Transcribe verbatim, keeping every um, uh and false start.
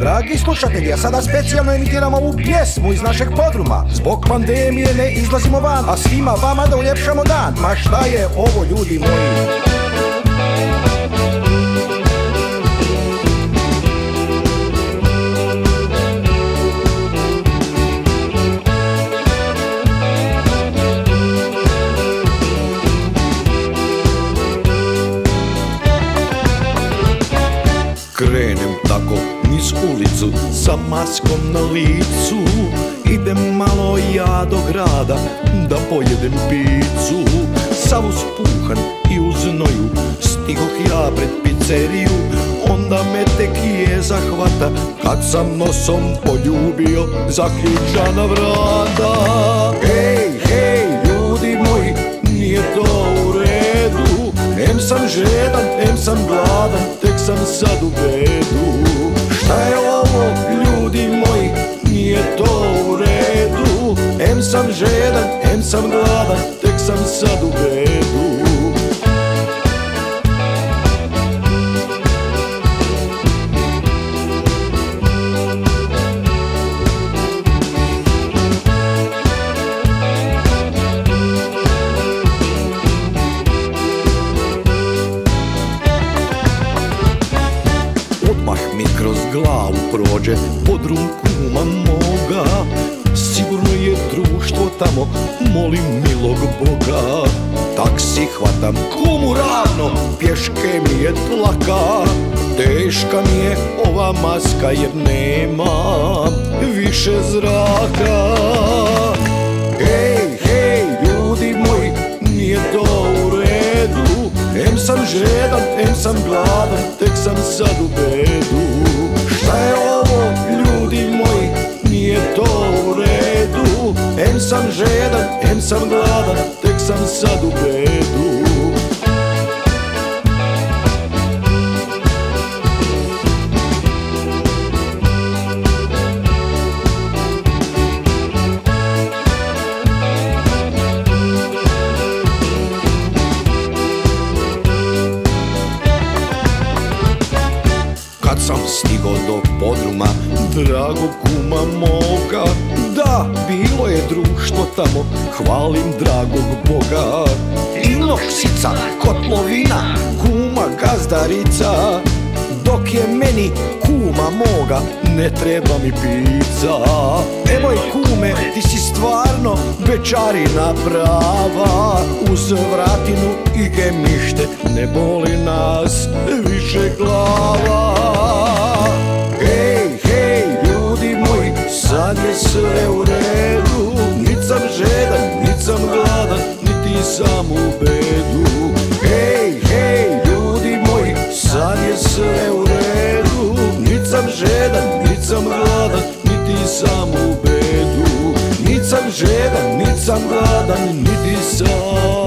Dragi slušatelji, a sada specijalno emitiramo ovu pjesmu iz našeg podruma. Zbog pandemije ne izlazimo van, a svima vama da uljepšamo dan. Ma šta je ovo, ljudi moji? Krenem tako niz ulicu sa maskom na licu, idem malo ja do grada da pojedem picu. Sav uspuhan i u znoju stigoh ja pred pizzeriju, onda me tek je zahvata kad sam nosom poljubio zaključana vrata. Hej, hej, ljudi moji, nije to u redu, em sam žedan, em sam gladan, tek sam sad u bedu. Šta je ovo, ljudi moji, nije to u redu, em sam žedan, em sam gladan, tek sam sad u bedu. Odmah mi kroz glavu prođe podrum kuma moga, sigurno je društvo tamo, molim milog Boga. Taksi hvatam, kumu ravno, pješke mi je tlaka, teška mi je ova maska jer nema više zraka. Hej, hej, ljudi moji, nije to u redu, em sam žedan, em sam gladan, tek sam sad u bedu. Šta je ovo, ljudi moji, nije to u redu, em sam žedan, em sam gladan, tek sam sad u bedu. Kad sam stigo do podruma dragog kuma moga, da, bilo je društvo tamo, hvalim dragog Boga. Inoksica, kotlovina, kuma gazdarica, dok je meni kuma moga ne treba mi pizza. Emoj kume, ti si stvarno bečarina prava, uz vratinu i gemište ne boli nas više glava. Hej, hej, ljudi moji, sad je sve u redu, nit sam žedan, nit sam gladan, niti sam u bedu. Hej, hej, ljudi moji, sad je sve u redu, nit sam žedan, nit sam gladan, niti sam u bedu. Nit sam žedan, nit sam gladan, niti sam